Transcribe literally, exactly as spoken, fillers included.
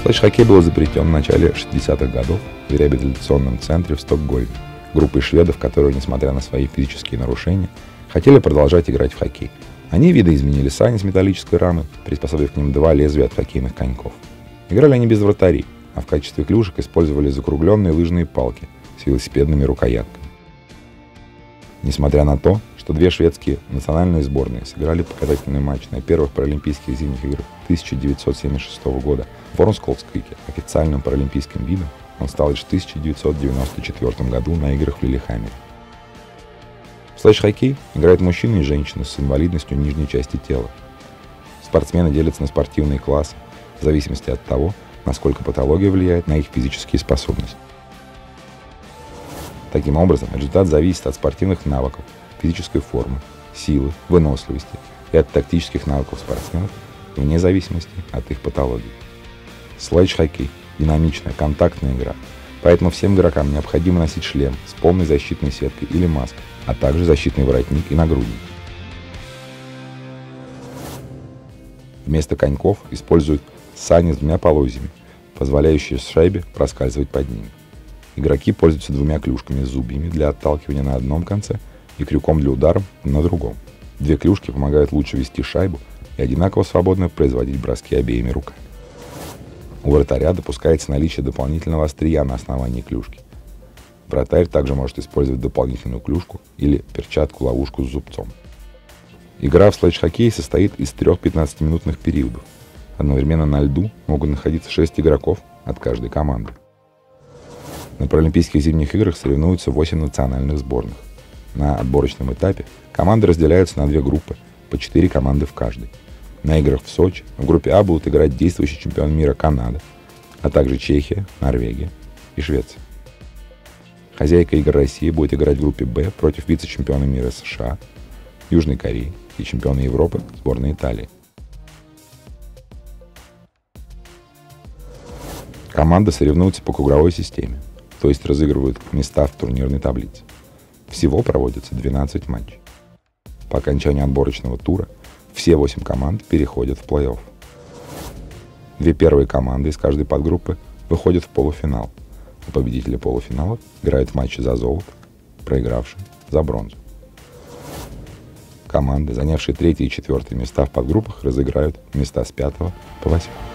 Слэдж-хоккей был изобретен в начале шестидесятых годов в реабилитационном центре в Стокгольме группой шведов, которые, несмотря на свои физические нарушения, хотели продолжать играть в хоккей. Они видоизменили сани с металлической рамы, приспособив к ним два лезвия от хоккейных коньков. Играли они без вратарей, а в качестве клюшек использовали закругленные лыжные палки с велосипедными рукоятками. Несмотря на то, что две шведские национальные сборные сыграли показательный матч на первых паралимпийских зимних играх тысяча девятьсот семьдесят шестого года в Орнсколдсквике, официальным паралимпийским видом, он стал лишь в тысяча девятьсот девяносто четвёртом году на играх в Лиллехаммере. В слэдж-хоккей играют мужчины и женщины с инвалидностью нижней части тела. Спортсмены делятся на спортивные классы в зависимости от того, насколько патология влияет на их физические способности. Таким образом, результат зависит от спортивных навыков, физической формы, силы, выносливости и от тактических навыков спортсменов, вне зависимости от их патологии. Слэдж-хоккей – динамичная, контактная игра, поэтому всем игрокам необходимо носить шлем с полной защитной сеткой или маской, а также защитный воротник и нагрудник. Вместо коньков используют сани с двумя полозьями, позволяющие шайбе проскальзывать под ними. Игроки пользуются двумя клюшками с зубьями для отталкивания на одном конце и крюком для удара на другом. Две клюшки помогают лучше вести шайбу и одинаково свободно производить броски обеими руками. У вратаря допускается наличие дополнительного острия на основании клюшки. Вратарь также может использовать дополнительную клюшку или перчатку-ловушку с зубцом. Игра в слэдж-хоккей состоит из трех пятнадцатиминутных периодов. Одновременно на льду могут находиться шесть игроков от каждой команды. На Паралимпийских зимних играх соревнуются восемь национальных сборных. На отборочном этапе команды разделяются на две группы, по четыре команды в каждой. На играх в Сочи в группе А будут играть действующий чемпион мира Канада, а также Чехия, Норвегия и Швеция. Хозяйка игр Россия будет играть в группе Б против вице-чемпиона мира США, Южной Кореи и чемпиона Европы сборной Италии. Команды соревнуются по круговой системе, то есть разыгрывают места в турнирной таблице. Всего проводится двенадцать матчей. По окончанию отборочного тура все восемь команд переходят в плей-офф. Две первые команды из каждой подгруппы выходят в полуфинал, а победители полуфиналов играют в матче за золото, проигравшие за бронзу. Команды, занявшие третье и четвертое места в подгруппах, разыграют места с пятого по восьмое.